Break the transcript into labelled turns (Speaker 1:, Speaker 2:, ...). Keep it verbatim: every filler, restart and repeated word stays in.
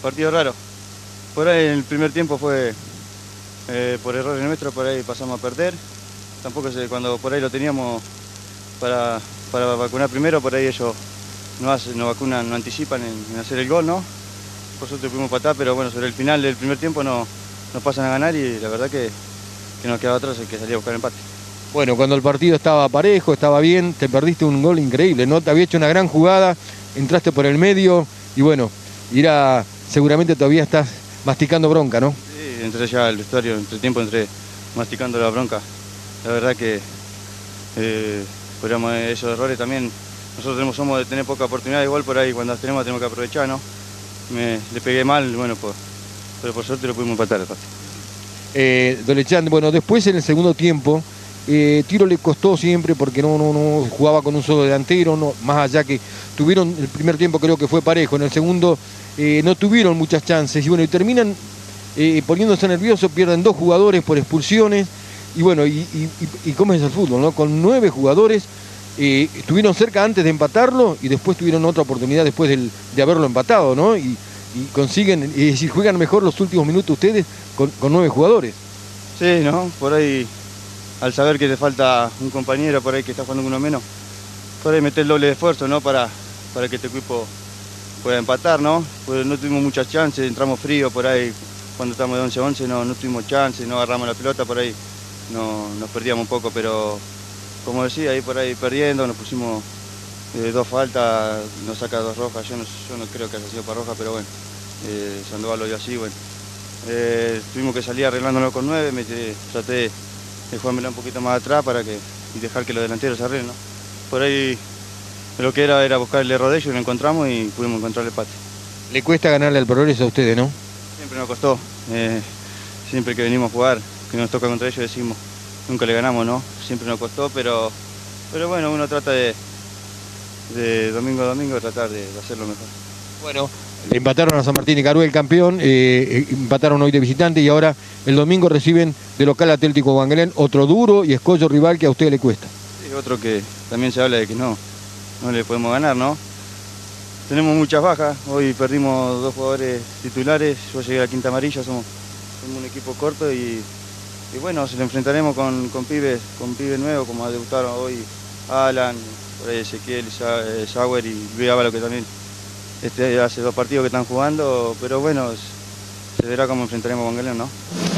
Speaker 1: Partido raro. Por ahí en el primer tiempo fue eh, por errores nuestros, por ahí pasamos a perder. Tampoco sé, cuando por ahí lo teníamos para, para vacunar primero, por ahí ellos no, hacen, no vacunan, no anticipan en, en hacer el gol, ¿no? Por suerte pudimos empatar, pero bueno, sobre el final del primer tiempo no, nos pasan a ganar y la verdad que, que nos quedaba atrás el que salía a buscar empate.
Speaker 2: Bueno, cuando el partido estaba parejo, estaba bien, te perdiste un gol increíble, ¿no? Te había hecho una gran jugada, entraste por el medio y bueno, irá, seguramente todavía estás masticando bronca, ¿no?
Speaker 1: Sí, entré ya al vestuario, entre tiempo entré masticando la bronca. La verdad que eh, por esos errores también, nosotros tenemos, somos de tener poca oportunidad, igual por ahí cuando las tenemos tenemos que aprovechar, ¿no? Me, le pegué mal, bueno, por, pero por suerte lo pudimos empatar el partido.
Speaker 2: Eh, Dolechan, bueno, después en el segundo tiempo, eh, Tiro le costó siempre porque no, no, no jugaba con un solo delantero, no, más allá que tuvieron, el primer tiempo creo que fue parejo, en el segundo eh, no tuvieron muchas chances y bueno, y terminan eh, poniéndose nerviosos, pierden dos jugadores por expulsiones y bueno, y, y, y, y cómo es el fútbol, ¿no? Con nueve jugadores eh, estuvieron cerca antes de empatarlo y después tuvieron otra oportunidad después del, de haberlo empatado, ¿no? Y, y consiguen, es decir, juegan mejor los últimos minutos ustedes con, con nueve jugadores.
Speaker 1: Sí, ¿no? Por ahí, al saber que te falta un compañero por ahí que está jugando uno menos, por ahí meter el doble de esfuerzo, ¿no? Para, para que este equipo pueda empatar, ¿no? Pues no tuvimos muchas chances, entramos frío por ahí, cuando estamos de once a once no, no tuvimos chances, no agarramos la pelota, por ahí no, nos perdíamos un poco, pero como decía, ahí por ahí perdiendo, nos pusimos eh, dos faltas, nos saca dos rojas, yo no, yo no creo que haya sido para roja, pero bueno, eh, Sandoval lo dio así, bueno. Eh, tuvimos que salir arreglándolo con nueve, me, eh, traté de jugármela un poquito más atrás para que, y dejar que los delanteros se arreglen, ¿no? Por ahí lo que era era buscar el error de ellos y lo encontramos y pudimos encontrar el empate.
Speaker 2: Le cuesta ganarle al Progreso a ustedes, ¿no?
Speaker 1: Siempre nos costó, eh, siempre que venimos a jugar, que nos toca contra ellos decimos, nunca le ganamos, ¿no? Siempre nos costó, pero, pero bueno, uno trata de, de domingo a domingo tratar de, de hacerlo mejor.
Speaker 2: Bueno, le empataron a San Martín y Carué el campeón, eh, empataron hoy de visitante y ahora el domingo reciben de local Atlético Wangelén, otro duro y escollo rival que a ustedes le cuesta.
Speaker 1: Sí, otro que también se habla de que no, no le podemos ganar, ¿no? Tenemos muchas bajas, hoy perdimos dos jugadores titulares, yo llegué a la quinta amarilla, somos, somos un equipo corto y, y bueno, se le enfrentaremos con, con pibes, con pibes nuevos, como debutaron hoy Alan, por ahí Ezequiel, Sauer y Luis Ávalo, que también este, hace dos partidos que están jugando, pero bueno, se verá cómo enfrentaremos a Wangelén, ¿no?